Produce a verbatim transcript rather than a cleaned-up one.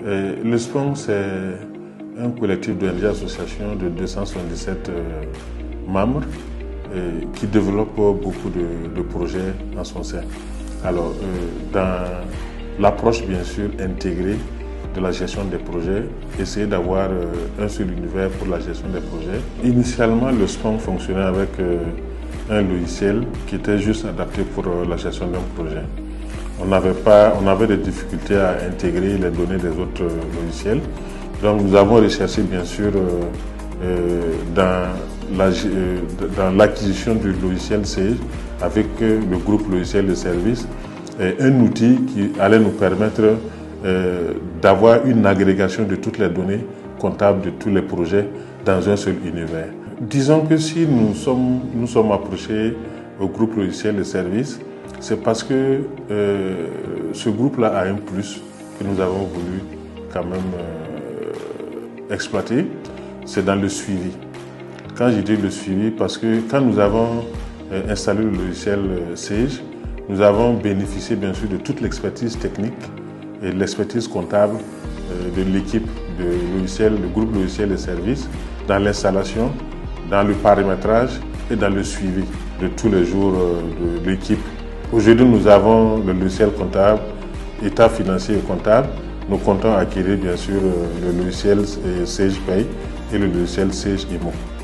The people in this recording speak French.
Euh, le S P O N, c'est un collectif d'O N G associations de deux cent soixante-dix-sept euh, membres euh, qui développe beaucoup de, de projets en son sein. Alors, euh, dans l'approche bien sûr intégrée de la gestion des projets, essayer d'avoir euh, un seul univers pour la gestion des projets. Initialement, le S P O N fonctionnait avec euh, un logiciel qui était juste adapté pour euh, la gestion d'un projet. On n'avait pas, on avait des difficultés à intégrer les données des autres euh, logiciels. Donc nous avons recherché bien sûr euh, euh, dans la, euh, dans l'acquisition du logiciel Sage avec euh, le groupe logiciel de service, euh, un outil qui allait nous permettre euh, d'avoir une agrégation de toutes les données comptables de tous les projets dans un seul univers. Disons que si nous sommes, nous sommes approchés au groupe logiciel de service, c'est parce que euh, ce groupe-là a un plus que nous avons voulu quand même euh, exploiter, c'est dans le suivi. Quand je dis le suivi, parce que quand nous avons euh, installé le logiciel euh, Sage, nous avons bénéficié bien sûr de toute l'expertise technique et l'expertise comptable euh, de l'équipe de logiciel, le groupe logiciel de services, dans l'installation, dans le paramétrage et dans le suivi de tous les jours euh, de l'équipe. Aujourd'hui, nous avons le logiciel comptable, état financier et comptable. Nous comptons acquérir bien sûr le logiciel Sage Pay et le logiciel Sage Imo.